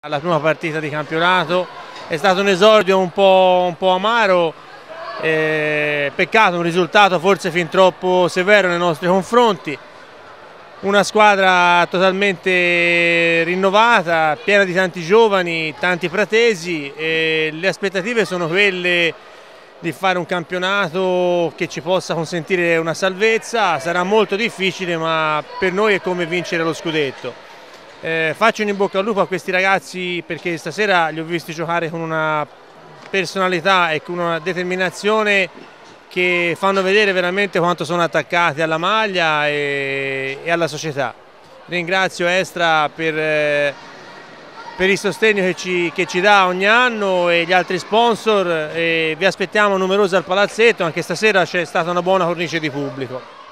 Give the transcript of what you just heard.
La prima partita di campionato è stato un esordio un po' amaro, peccato, un risultato forse fin troppo severo nei nostri confronti. Una squadra totalmente rinnovata, piena di tanti giovani, tanti pratesi, e le aspettative sono quelle di fare un campionato che ci possa consentire una salvezza. Sarà molto difficile, ma per noi è come vincere lo scudetto. Faccio un in bocca al lupo a questi ragazzi, perché stasera li ho visti giocare con una personalità e con una determinazione che fanno vedere veramente quanto sono attaccati alla maglia e alla società. Ringrazio Estra per il sostegno che ci dà ogni anno, e gli altri sponsor, e vi aspettiamo numerosi al palazzetto. Anche stasera c'è stata una buona cornice di pubblico.